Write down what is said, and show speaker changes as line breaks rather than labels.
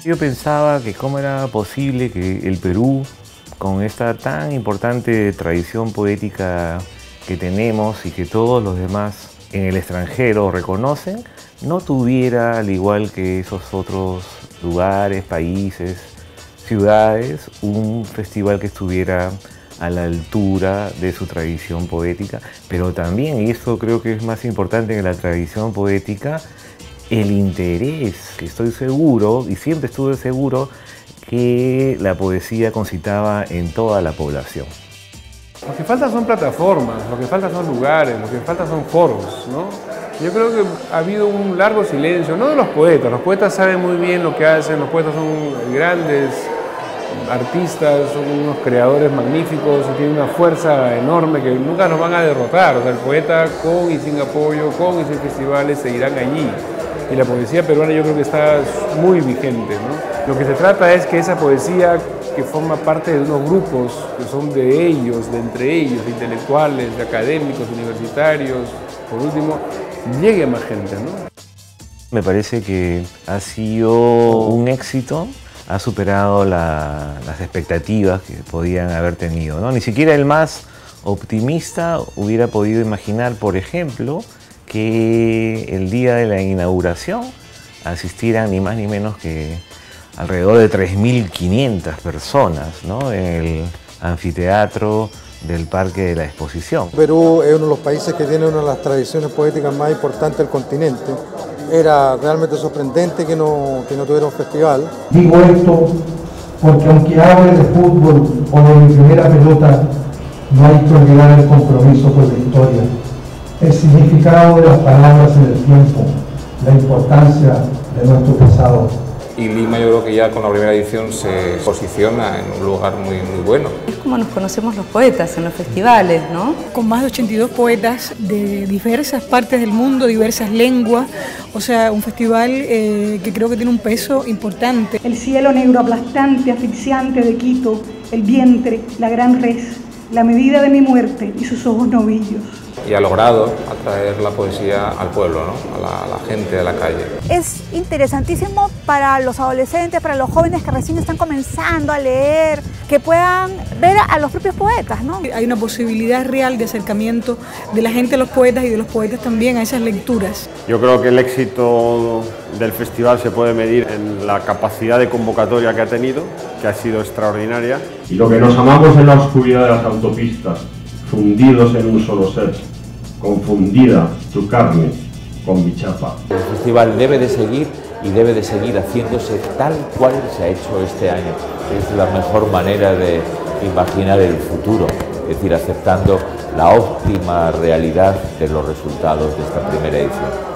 Yo pensaba que cómo era posible que el Perú, con esta tan importante tradición poética que tenemos y que todos los demás en el extranjero reconocen, no tuviera, al igual que esos otros lugares, países, ciudades, un festival que estuviera a la altura de su tradición poética, pero también, y esto creo que es más importante en la tradición poética, el interés, que estoy seguro, y siempre estuve seguro, que la poesía concitaba en toda la población.
Lo que falta son plataformas, lo que falta son lugares, lo que falta son foros, ¿no? Yo creo que ha habido un largo silencio, no de los poetas saben muy bien lo que hacen, los poetas son grandes artistas, son unos creadores magníficos y tienen una fuerza enorme que nunca nos van a derrotar. O sea, el poeta con y sin apoyo, con y sin festivales seguirán allí. Y la poesía peruana yo creo que está muy vigente, ¿no? Lo que se trata es que esa poesía que forma parte de unos grupos que son de ellos, de entre ellos, de intelectuales, de académicos, universitarios, por último, llegue a más gente, ¿no?
Me parece que ha sido un éxito, ha superado las expectativas que podían haber tenido, ¿no? Ni siquiera el más optimista hubiera podido imaginar, por ejemplo, que el día de la inauguración asistieran ni más ni menos que alrededor de 3.500 personas, ¿no?, en el anfiteatro del Parque de la Exposición.
Perú es uno de los países que tiene una de las tradiciones poéticas más importantes del continente. Era realmente sorprendente que no tuviera un festival.
Digo esto porque aunque hable de fútbol o de mi primera pelota, no hay que olvidar el compromiso con la historia, el significado de las palabras en el tiempo, la importancia de nuestro pasado.
Y Lima yo creo que ya con la primera edición se posiciona en un lugar muy bueno.
Es como nos conocemos los poetas en los festivales, ¿no?
Con más de 82 poetas de diversas partes del mundo, diversas lenguas, o sea, un festival que creo que tiene un peso importante.
El cielo negro aplastante, asfixiante de Quito, el vientre, la gran res, la medida de mi muerte y sus ojos novillos.
Y ha logrado atraer la poesía al pueblo, ¿no?, a la gente de la calle.
Es interesantísimo para los adolescentes, para los jóvenes que recién están comenzando a leer, que puedan ver a los propios poetas, ¿no?
Hay una posibilidad real de acercamiento de la gente a los poetas y de los poetas también a esas lecturas.
Yo creo que el éxito del festival se puede medir en la capacidad de convocatoria que ha tenido, que ha sido extraordinaria.
Y lo que nos amamos en la oscuridad de las autopistas, fundidos en un solo ser, confundida tu carne con mi chapa.
El festival debe de seguir y debe de seguir haciéndose tal cual se ha hecho este año. Es la mejor manera de imaginar el futuro, es decir, aceptando la óptima realidad de los resultados de esta primera edición.